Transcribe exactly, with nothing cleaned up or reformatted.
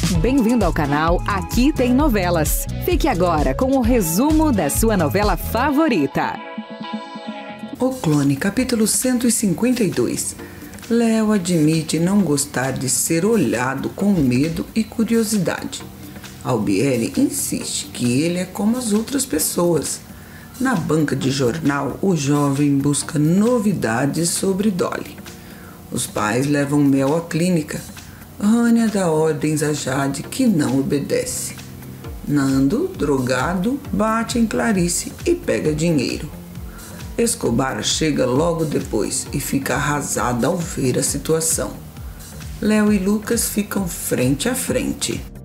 Bem-vindo ao canal Aqui Tem Novelas. Fique agora com o resumo da sua novela favorita. O Clone, capítulo cento e cinquenta e dois. Léo admite não gostar de ser olhado com medo e curiosidade. Albieri insiste que ele é como as outras pessoas. Na banca de jornal, o jovem busca novidades sobre Dolly. Os pais levam Mel à clínica. Rania dá ordens a Jade, que não obedece. Nando, drogado, bate em Clarice e pega dinheiro. Escobar chega logo depois e fica arrasada ao ver a situação. Léo e Lucas ficam frente a frente.